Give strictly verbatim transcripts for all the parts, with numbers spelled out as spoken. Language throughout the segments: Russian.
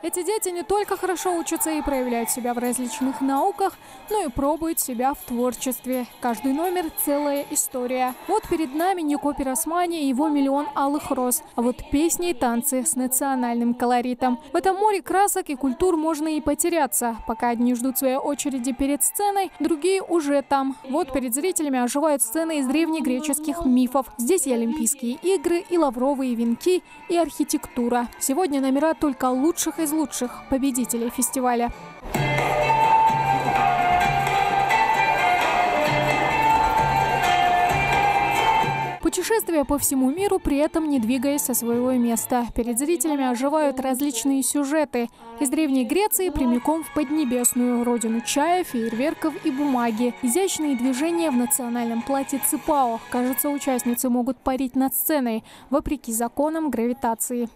Эти дети не только хорошо учатся и проявляют себя в различных науках, но и пробуют себя в творчестве. Каждый номер – целая история. Вот перед нами Нико Пиросмани и его «Миллион алых роз». А вот песни и танцы с национальным колоритом. В этом море красок и культур можно и потеряться. Пока одни ждут своей очереди перед сценой, другие уже там. Вот перед зрителями оживают сцены из древнегреческих мифов. Здесь и Олимпийские игры, и лавровые венки, и архитектура. Сегодня номера только лучших из лучших победителей фестиваля. Путешествия по всему миру, при этом не двигаясь со своего места. Перед зрителями оживают различные сюжеты. Из Древней Греции прямиком в Поднебесную, родину чая, фейерверков и бумаги. Изящные движения в национальном платье ципао. Кажется, участницы могут парить над сценой, вопреки законам гравитации.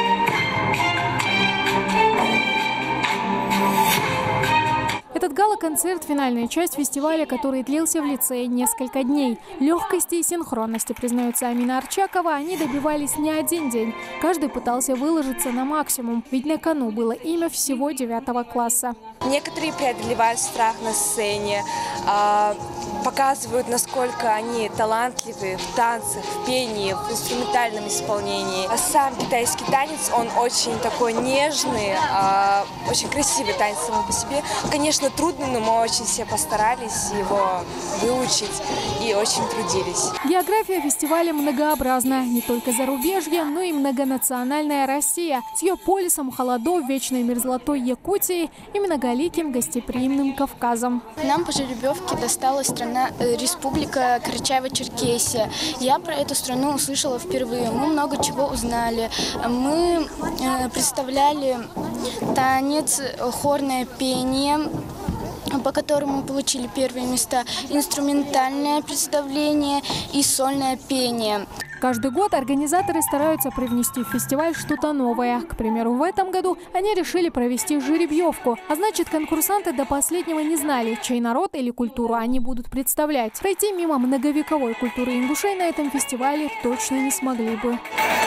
Этот гала-концерт – финальная часть фестиваля, который длился в лицее несколько дней. Легкости и синхронности, признается Амина Арчакова, они добивались не один день. Каждый пытался выложиться на максимум, ведь на кону было имя всего девятого класса. Некоторые преодолевают страх на сцене, показывают, насколько они талантливы в танцах, в пении, в инструментальном исполнении. Сам китайский танец, он очень такой нежный, очень красивый танец сам по себе. Конечно, трудно, но мы очень все постарались его выучить и очень трудились. География фестиваля многообразна. Не только зарубежье, но и многонациональная Россия. С ее полюсом холодов, вечной мерзлотой Якутии и многоликим гостеприимным Кавказом. Нам по жеребьевке досталась страна э, Республика Карачаево-Черкесия. Я про эту страну услышала впервые. Мы много чего узнали. Мы э, представляли танец, хорное пение, по которому мы получили первые места, инструментальное представление и сольное пение. Каждый год организаторы стараются привнести в фестиваль что-то новое. К примеру, в этом году они решили провести жеребьевку. А значит, конкурсанты до последнего не знали, чей народ или культуру они будут представлять. Пройти мимо многовековой культуры ингушей на этом фестивале точно не смогли бы.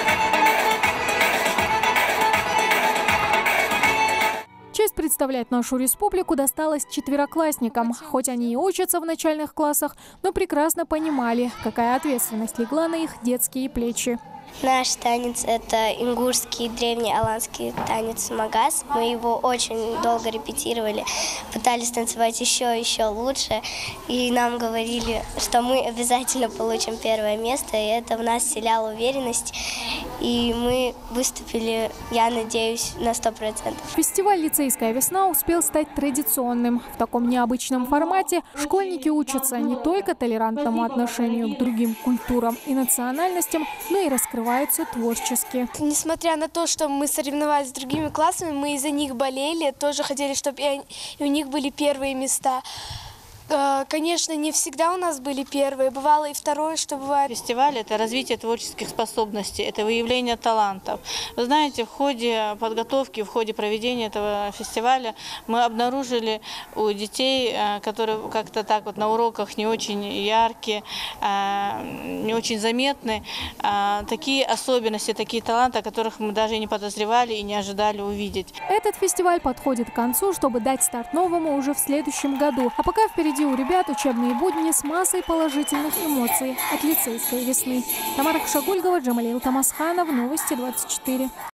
Честь представлять нашу республику досталась четвероклассникам. Хоть они и учатся в начальных классах, но прекрасно понимали, какая ответственность легла на их детские плечи. Наш танец – это ингушский древний аланский танец магас. Мы его очень долго репетировали, пытались танцевать еще и еще лучше. И нам говорили, что мы обязательно получим первое место, и это в нас вселяло уверенность. И мы выступили, я надеюсь, на сто процентов. Фестиваль «Лицейская весна» успел стать традиционным. В таком необычном формате школьники учатся не только толерантному отношению к другим культурам и национальностям, но и раскрываются творчески. Несмотря на то, что мы соревновались с другими классами, мы из-за них болели, тоже хотели, чтобы и у них были первые места. Конечно, не всегда у нас были первые, бывало и второе, что бывает. Фестиваль – это развитие творческих способностей, это выявление талантов. Вы знаете, в ходе подготовки, в ходе проведения этого фестиваля мы обнаружили у детей, которые как-то так вот на уроках не очень яркие, не очень заметны, такие особенности, такие таланты, о которых мы даже не подозревали и не ожидали увидеть. Этот фестиваль подходит к концу, чтобы дать старт новому уже в следующем году. А пока впереди у ребят учебные будни с массой положительных эмоций от лицейской весны. Тамара Хшагульгова, Джамалил Тамасханов, Новости двадцать четыре.